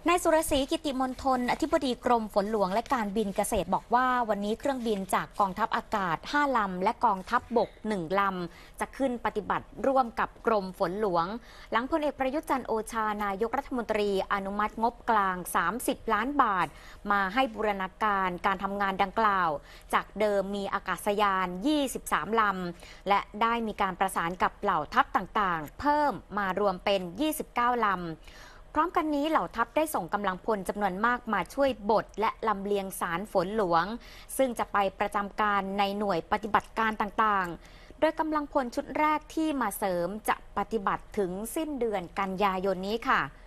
นายสุรศรีกิติมณฑลอธิบดีกรมฝนหลวงและการบินเกษตรบอกว่าวันนี้เครื่องบินจากกองทัพอากาศ5ลำและกองทัพบก1ลำจะขึ้นปฏิบัติร่วมกับกรมฝนหลวงหลังพลเอกประยุทธ์จันทร์โอชานายกรัฐมนตรีอนุมัติงบกลาง30ล้านบาทมาให้บูรณาการการทำงานดังกล่าวจากเดิมมีอากาศยาน23ลำและได้มีการประสานกับเหล่าทัพต่างๆเพิ่มมารวมเป็น29ลำพร้อมกันนี้เหล่าทัพได้ส่งกำลังพลจำนวนมากมาช่วยบดและลำเลียงสารฝนหลวงซึ่งจะไปประจำการในหน่วยปฏิบัติการต่างๆโดยกำลังพลชุดแรกที่มาเสริมจะปฏิบัติถึงสิ้นเดือนกันยายนนี้ค่ะ